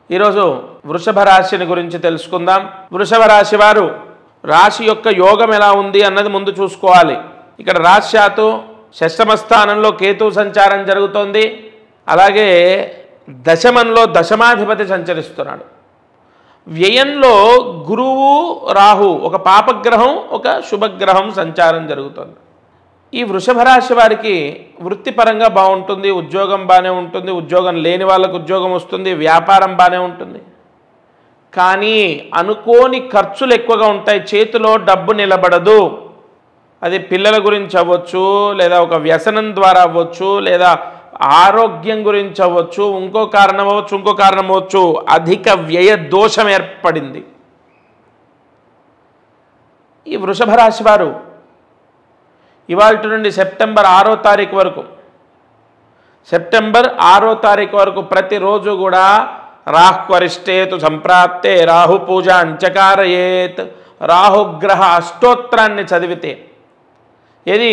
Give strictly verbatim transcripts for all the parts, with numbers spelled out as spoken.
ఈరోజు వృషభ రాశిని గురించి తెలుసుకుందాం. వృషభ రాశి వారు రాశి యొక్క యోగం ఎలా ఉంది అన్నది ముందు చూసుకోవాలి. ఇక్కడ రాశ్యాతు షష్టమ స్థానంలో కేతు సంచారం జరుగుతోంది. అలాగే దశమంలో దశమాధిపతి సంచరిస్తున్నాడు. వ్యయంలో గురువు రాహు, ఒక పాపగ్రహం ఒక శుభగ్రహం సంచారం జరుగుతుంది. ఈ వృషభ రాశి వారికి వృత్తిపరంగా బాగుంటుంది, ఉద్యోగం బాగానే ఉంటుంది, ఉద్యోగం లేని వాళ్ళకు ఉద్యోగం వస్తుంది, వ్యాపారం బాగానే ఉంటుంది. కానీ అనుకోని ఖర్చులు ఎక్కువగా ఉంటాయి, చేతిలో డబ్బు నిలబడదు. అది పిల్లల గురించి అవ్వచ్చు, లేదా ఒక వ్యసనం ద్వారా అవ్వచ్చు, లేదా ఆరోగ్యం గురించి అవ్వచ్చు, ఇంకో కారణం అవ్వచ్చు ఇంకో కారణం అవ్వచ్చు. అధిక వ్యయ దోషం ఏర్పడింది. ఈ వృషభ రాశి వారు ఇవాళ నుండి సెప్టెంబర్ ఆరో తారీఖు వరకు సెప్టెంబర్ ఆరో తారీఖు వరకు ప్రతిరోజు కూడా రాహ్వరిష్టేతు సంప్రాప్తే రాహు పూజ అంచకారయేత్ రాహుగ్రహ అష్టోత్తరాన్ని చదివితే, ఏది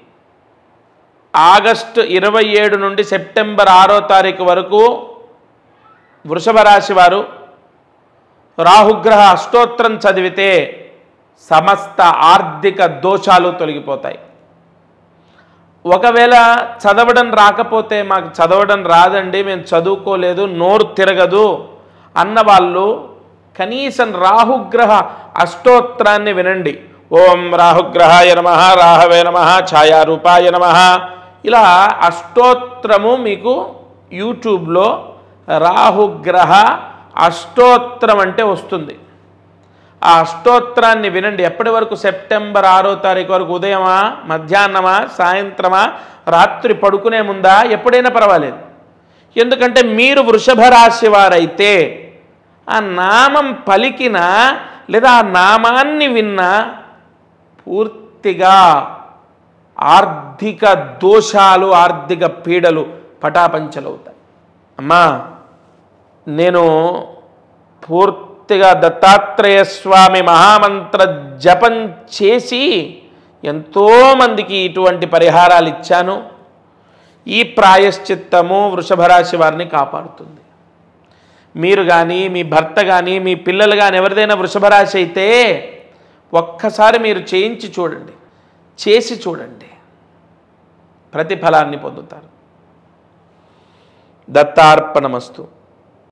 ఆగస్టు ఇరవై ఏడు నుండి సెప్టెంబర్ ఆరో తారీఖు వరకు వృషభ రాశి వారు రాహుగ్రహ అష్టోత్తరం చదివితే సమస్త ఆర్థిక దోషాలు తొలగిపోతాయి. ఒకవేళ చదవడం రాకపోతే, మాకు చదవడం రాదండి, మేము చదువుకోలేదు, నోరు తిరగదు అన్న వాళ్ళు కనీసం రాహుగ్రహ అష్టోత్తరాన్ని వినండి. ఓం రాహుగ్రహాయ నమః, రాహవే నమః, ఛాయారూపాయ నమః. ఇలా అష్టోత్తరము మీకు యూట్యూబ్లో రాహుగ్రహ అష్టోత్తరం అంటే వస్తుంది. ఆ అష్టోత్తరాన్ని వినండి. ఎప్పటి వరకు? సెప్టెంబర్ ఆరో తారీఖు వరకు. ఉదయమా, మధ్యాహ్నమా, సాయంత్రమా, రాత్రి పడుకునే ముందా, ఎప్పుడైనా పర్వాలేదు. ఎందుకంటే మీరు వృషభ రాశి వారైతే ఆ నామం పలికినా లేదా ఆ నామాన్ని విన్నా పూర్తిగా ఆర్థిక దోషాలు, ఆర్థిక పీడలు పటాపంచలవుతాయి. అమ్మా, నేను పూర్తిగా దత్తాత్రేయ స్వామి మహామంత్ర జపం చేసి ఎంతోమందికి ఇటువంటి పరిహారాలు ఇచ్చాను. ఈ ప్రాయశ్చిత్తము వృషభ రాశి వారిని కాపాడుతుంది. మీరు కానీ, మీ భర్త కానీ, మీ పిల్లలు కానీ ఎవరిదైనా వృషభ రాశి అయితే ఒక్కసారి మీరు చేయించి చూడండి, చేసి చూడండి, ప్రతిఫలాన్ని పొందుతారు. దత్తార్పణమస్తు.